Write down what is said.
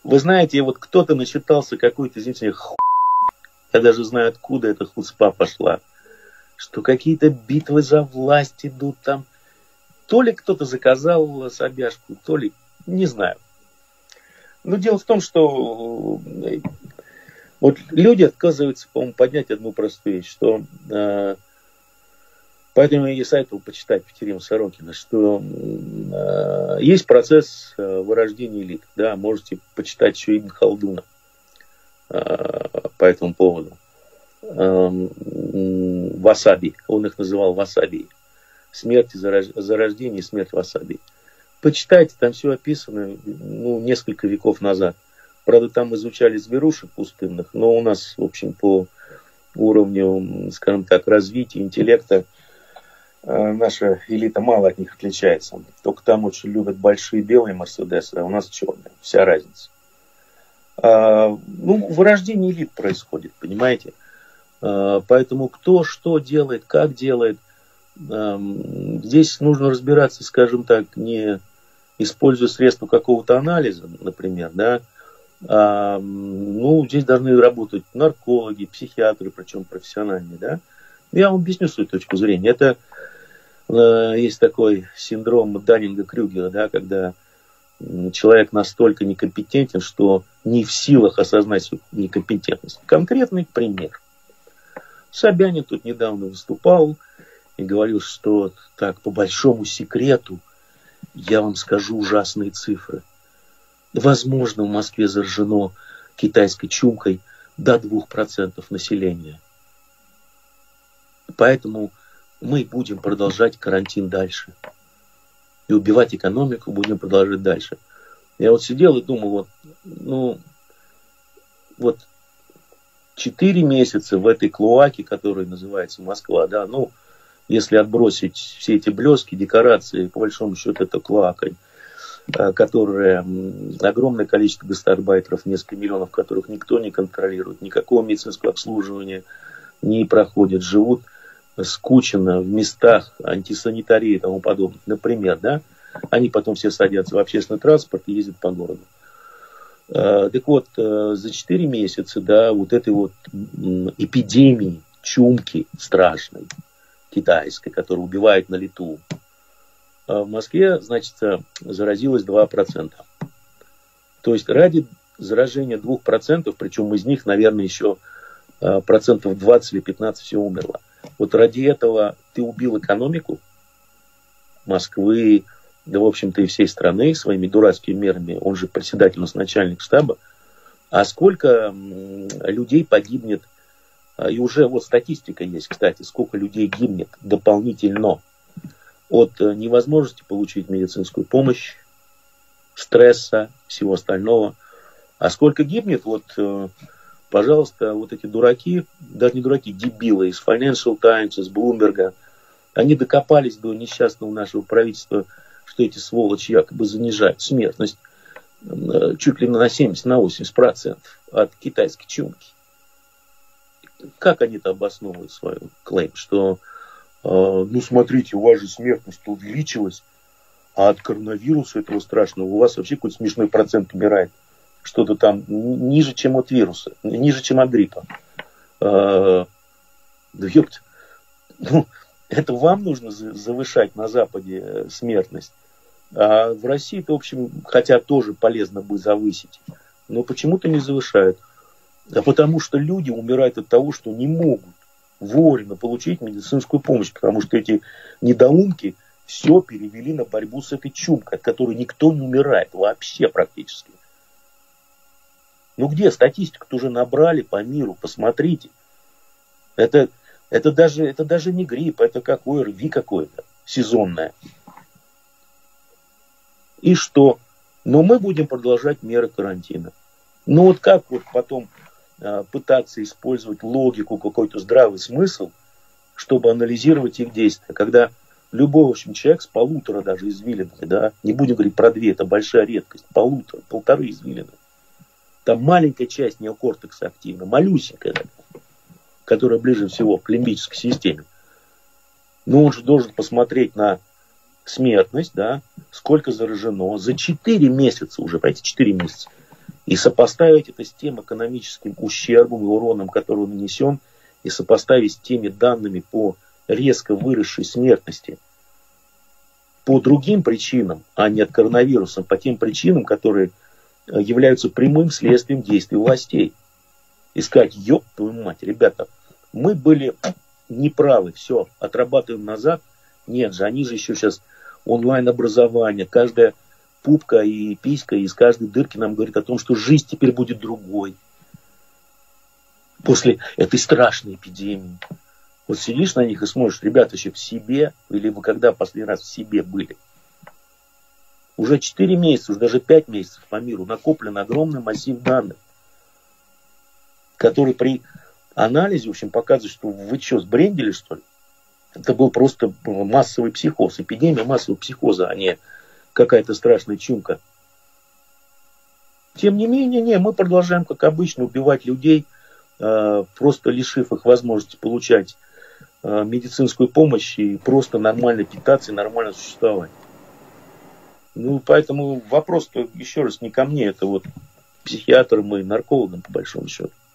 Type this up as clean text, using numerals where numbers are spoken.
Вы знаете, вот кто-то начитался какой-то, извините, я даже знаю, откуда эта хуцпа пошла, что какие-то битвы за власть идут там. То ли кто-то заказал собяшку, то ли, не знаю. Но дело в том, что вот люди отказываются, по-моему, поднять одну простую вещь, что поэтому я и советовал почитать Петерима Сорокина, что есть процесс вырождения элит. Да, можете почитать еще Ибн Халдуна по этому поводу. Васаби, он их называл васаби. Смерть, зарождение и смерть васаби. Почитайте, там все описано, несколько веков назад. Правда, там изучали зверушек пустынных, но у нас, в общем, по уровню, скажем так, развития интеллекта наша элита мало от них отличается. Только там очень любят большие белые Мерседесы, а у нас черные. Вся разница. Вырождение элит происходит, понимаете? Поэтому кто что делает, как делает, здесь нужно разбираться, скажем так, не используя средства какого-то анализа, например, да, здесь должны работать наркологи, психиатры, причем профессиональные, да. Я вам объясню свою точку зрения. Это есть такой синдром Даннинга-Крюгера, да, когда человек настолько некомпетентен, что не в силах осознать свою некомпетентность. Конкретный пример. Собянин тут недавно выступал и говорил, что так, по большому секрету, я вам скажу ужасные цифры. Возможно, в Москве заражено китайской чумкой до 2% населения. Поэтому мы будем продолжать карантин дальше. И убивать экономику будем продолжать дальше. Я вот сидел и думал, 4 месяца в этой клоаке, которая называется Москва, да, если отбросить все эти блески, декорации, по большому счету это клоака, которая огромное количество гастарбайтеров, несколько миллионов, которых никто не контролирует, никакого медицинского обслуживания не проходит, живут скучно в местах антисанитарии и тому подобное. Например, да, они потом все садятся в общественный транспорт и ездят по городу. Так вот, за 4 месяца, да, вот этой вот эпидемии чумки страшной, китайской, которая убивает на лету, в Москве, значит, заразилось 2%. То есть ради заражения 2%, причем из них, наверное, еще процентов 20 или 15 все умерло. Вот ради этого ты убил экономику Москвы, да, в общем-то, и всей страны своими дурацкими мерами. Он же председатель, начальник штаба. А сколько людей погибнет, и уже вот статистика есть, кстати, сколько людей гибнет дополнительно от невозможности получить медицинскую помощь, стресса, всего остального. А сколько гибнет, пожалуйста, вот эти дураки, даже не дураки, дебилы из Financial Times, из Bloomberg, они докопались до несчастного нашего правительства, что эти сволочи якобы занижают смертность чуть ли на 70-80% от китайской чумки. Как они это обосновывают свой клейм, что смотрите, у вас же смертность увеличилась, а от коронавируса этого страшного у вас вообще какой-то смешной процент умирает. Что-то там ниже, чем от вируса, ниже, чем от гриппа. Это вам нужно завышать на Западе смертность. А в России-то, в общем, хотя тоже полезно бы завысить, но почему-то не завышают. А потому что люди умирают от того, что не могут вовремя получить медицинскую помощь, потому что эти недоумки все перевели на борьбу с этой чумкой, от которой никто не умирает вообще практически. Где статистику-то уже набрали по миру, посмотрите. Это даже не грипп, это какое ОРВИ какое-то, сезонное. И что? Но мы будем продолжать меры карантина. Как потом пытаться использовать логику, какой-то здравый смысл, чтобы анализировать их действия, когда любой, в общем, человек с 1,5 даже извилины, да, не будем говорить про 2, это большая редкость, 1,5 извилины. Там маленькая часть неокортекса активна, малюсенькая, которая ближе всего к лимбической системе. Но он же должен посмотреть на смертность, да, сколько заражено за 4 месяца уже, понимаете, 4 месяца. И сопоставить это с тем экономическим ущербом и уроном, который он нанесен, и сопоставить с теми данными по резко выросшей смертности по другим причинам, а не от коронавируса, по тем причинам, которые являются прямым следствием действий властей. И сказать, ёб твою мать, ребята, мы были неправы, все, отрабатываем назад. Нет же, они же еще сейчас онлайн-образование, каждая пупка и писька из каждой дырки нам говорит о том, что жизнь теперь будет другой. После этой страшной эпидемии. Вот сидишь на них и смотришь, ребята, еще в себе, или вы когда последний раз в себе были? Уже 4 месяца, уже даже 5 месяцев по миру накоплен огромный массив данных, который при анализе, в общем, показывает, что вы что, сбрендили, что ли? Это был просто массовый психоз, эпидемия массового психоза, а не какая-то страшная чумка. Тем не менее, мы продолжаем, как обычно, убивать людей, просто лишив их возможности получать медицинскую помощь и просто нормально питаться и нормально существовать. Ну, поэтому вопрос-то, еще раз, не ко мне, это вот психиатрам и наркологам, по большому счету.